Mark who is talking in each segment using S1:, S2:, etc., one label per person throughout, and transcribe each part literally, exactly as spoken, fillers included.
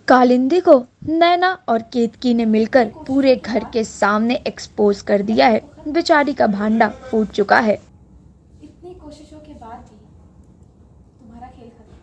S1: कालिंदी को नैना और केतकी ने मिलकर पूरे घर के सामने एक्सपोज कर दिया है। बेचारी का भांडा फूट चुका है।
S2: इतनी कोशिशों के बाद भी तुम्हारा खेल खत्म।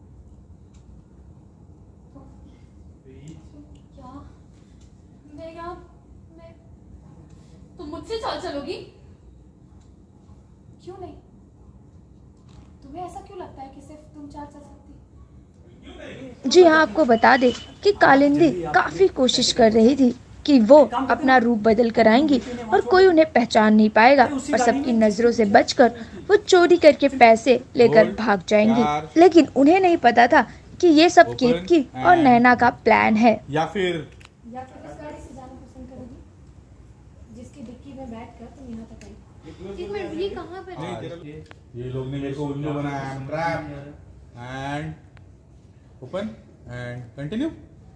S2: क्या मैं यहाँ मैं तुम मुझसे चाल चलोगी? क्यों नहीं? तुम्हें ऐसा क्यों लगता है कि सिर्फ तुम चाल चल सकती?
S1: जी हाँ, आपको बता दे कि कालिंदी काफी कोशिश कर रही थी कि वो अपना रूप बदल कर आएंगी और कोई उन्हें पहचान नहीं पाएगा और सबकी नजरों से बचकर वो चोरी करके पैसे लेकर भाग जाएंगी। लेकिन उन्हें नहीं पता था कि ये सब केतकी और नैना का प्लान है।
S2: या फिर या फिर इस गाड़ी से जाना पसंद करोगी जिसकी डिक्की में बैठकर तुम यहाँ तक आई? एक मिनट, ये कहाँ पर?
S3: ये लोग ने मेरे को उल्लू बनाया। Trap and open and continue.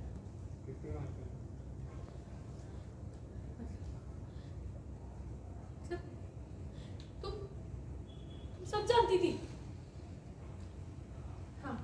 S2: तुम सब जानती थी? हाँ।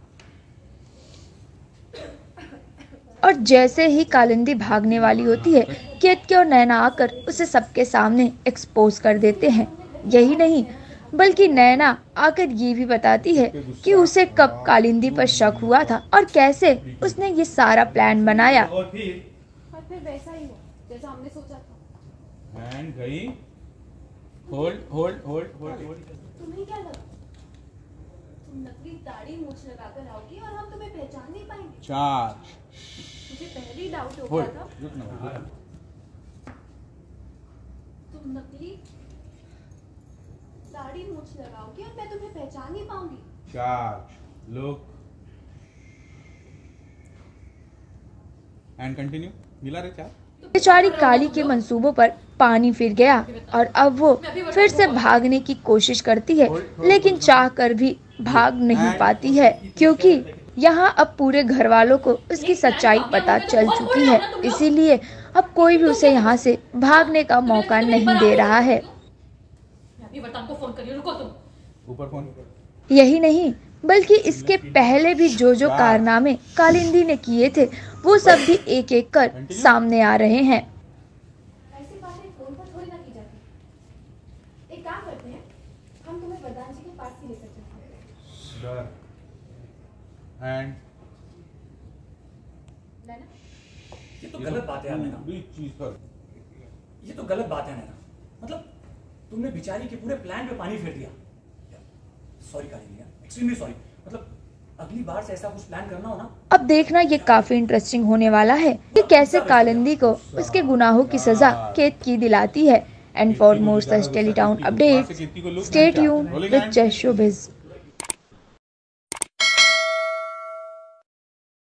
S1: और जैसे ही कालिंदी भागने वाली होती है, केतकी और नैना आकर उसे सबके सामने एक्सपोज कर देते हैं। यही नहीं बल्कि नैना आकर ये भी बताती है कि उसे कब कालिंदी पर शक हुआ था और कैसे उसने ये सारा प्लान बनाया।
S2: और फिर और फिर वैसा ही हुआ जैसा हमने सोचा था।
S3: एंड गई। Hold hold hold hold hold.
S2: तुम्हें क्या लगा तुम नकली दाढ़ी मूंछ लगाकर आओगी और हम तुम्हें पहचान नहीं पाएंगे?
S3: चार।
S2: मुझे पहले ही डाउट हो गया था। तुम नकली दाढ़ी मूंछ लगाओगी और मैं तुम्हें पहचान नहीं पाऊंगी।
S3: चार लोग एंड कंटिन्यू। मिला रे चार।
S1: बेचारी काली के मंसूबों पर पानी फिर गया और अब वो फिर से भागने की कोशिश करती है, लेकिन चाह कर भी भाग नहीं पाती है क्योंकि यहाँ अब पूरे घर वालों को उसकी सच्चाई पता चल चुकी है। इसीलिए अब कोई भी उसे यहाँ से भागने का मौका नहीं दे रहा है।
S2: को फोन करिए, रुको तुम।
S3: ऊपर फोन।
S1: यही नहीं बल्कि इसके पहले भी जो जो कारनामे कालिंदी ने किए थे वो सब भी एक एक कर सामने आ रहे हैं।
S2: ऐसी बातें फोन पर थोड़ी ना की जाती। एक काम करते हैं, हम तुम्हें वरदान जी के पास ही लेकर चलते हैं।
S3: एंड
S2: नैना,
S4: ये तो गलत बात है यार नैना।
S3: चीज पर
S4: ये तो गलत बात है नैना। मतलब तुमने बेचारी के पूरे प्लान पे पानी फेर दिया। Sorry Kalindi, extremely sorry. मतलब अगली बार से ऐसा कुछ प्लान करना हो ना।
S1: अब देखना ये काफी इंटरेस्टिंग होने वाला है कि कैसे कालिंदी को उसके गुनाहों की सजा केतकी दिलाती है। And for more such telly town updates, stay tuned with Jay showbiz.